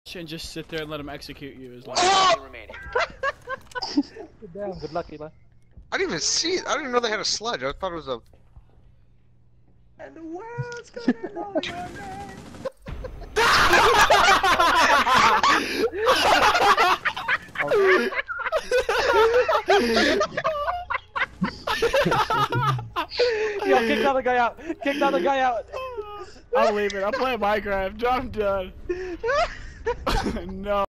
and just sit there and let him execute you as long remaining. Good down. Good luck, Eli. I didn't even see it. I didn't even know they had a sludge. I thought it was a. And the world's gonna know your name. Yo, kick the other guy out. Kick the other guy out. I'm leaving. I'm playing Minecraft. I'm done. No.